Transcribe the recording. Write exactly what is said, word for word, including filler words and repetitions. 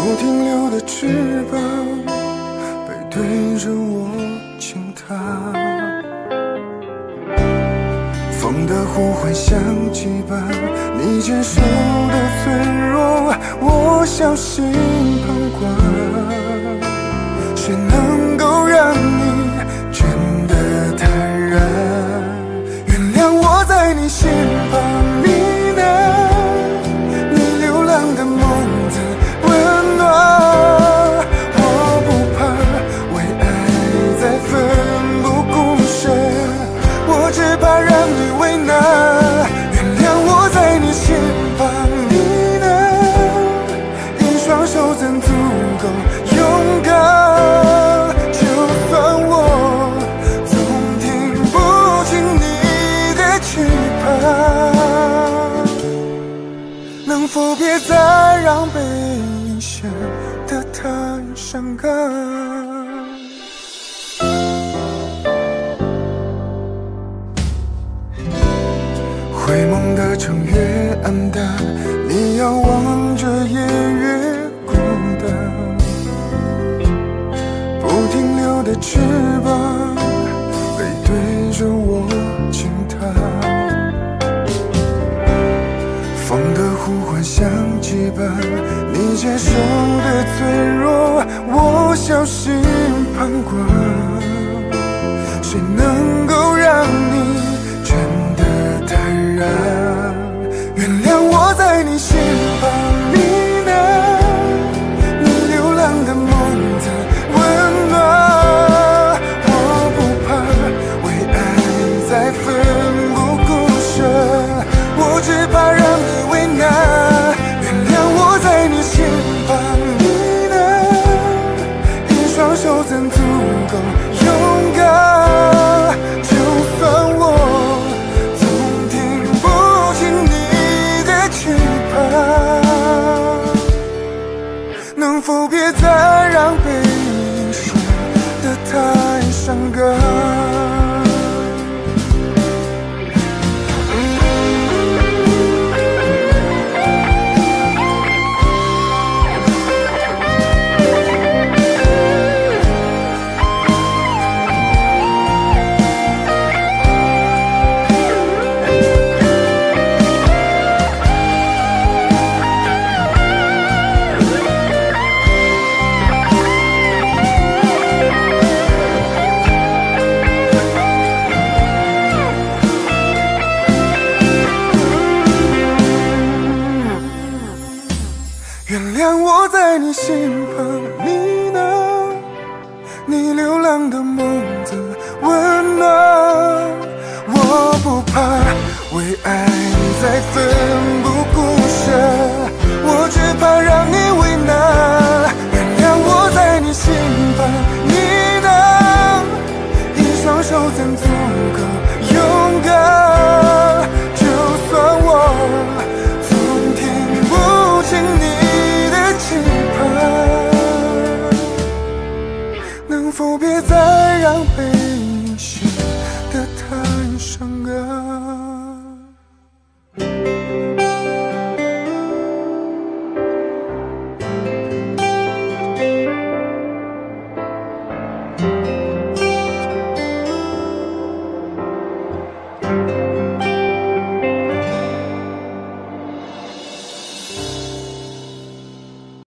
不停留的翅膀背对着我倾塌，风的呼唤像羁绊，你坚守的脆弱，我小心旁观。谁能够让你真的坦然？原谅我在你心旁呢喃，你流浪的梦的温暖。我不怕为爱再奋不顾身，我只怕让你为难。原谅我在你心旁呢喃，一双手怎足够勇敢？能否别再让背影显得太伤感？回梦的城越暗淡，你遥望着夜越孤单。不停留的翅膀背对着我倾塌，风的呼唤像羁绊，你接受的脆弱，我小心旁观。谁能够让你真的坦然？原谅我在你心旁呢喃，你流浪的梦的温暖。我不怕为爱再奋不顾身，我只怕让你为难。原谅我在你心旁呢喃，一双手怎足够勇敢？就算我总听不清你的期盼，能否别再让背影显得太伤感？原谅我在你心旁呢喃，你流浪的梦的温暖。我不怕为爱再奋不顾身，我只怕让你为难。原谅我在你心旁呢喃，一双手怎足够勇敢？就算我总听不清你能否别再让背影显得太伤感？